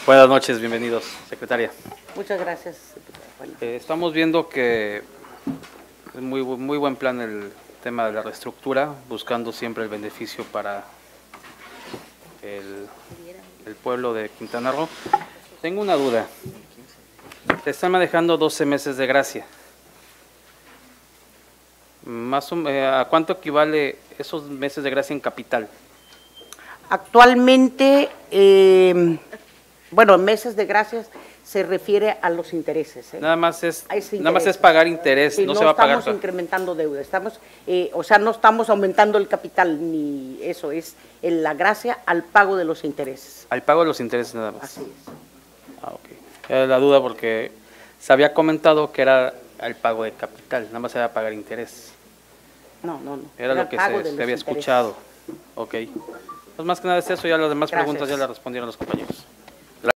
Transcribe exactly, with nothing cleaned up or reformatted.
Buenas noches, bienvenidos, secretaria. Muchas gracias. Bueno. Eh, estamos viendo que es muy, muy buen plan el tema de la reestructura, buscando siempre el beneficio para el, el pueblo de Quintana Roo. Tengo una duda. Te están manejando doce meses de gracia. Más o, eh, ¿A cuánto equivale esos meses de gracia en capital? Actualmente, eh, bueno, meses de gracias se refiere a los intereses. ¿eh? Nada más es, A ese nada más interés. es pagar interés, Sí, no, no se va a pagar. estamos incrementando deuda, estamos, eh, o sea, no estamos aumentando el capital ni eso, es el- la gracia al pago de los intereses. Al pago de los intereses nada más. Así es. Ah, ok. Era la duda porque se había comentado que era el pago de capital, nada más era pagar interés. No, no, no. Era el lo que pago se, de se los había intereses. escuchado. Ok. Pues más que nada es eso, ya las demás Gracias. preguntas ya las respondieron los compañeros.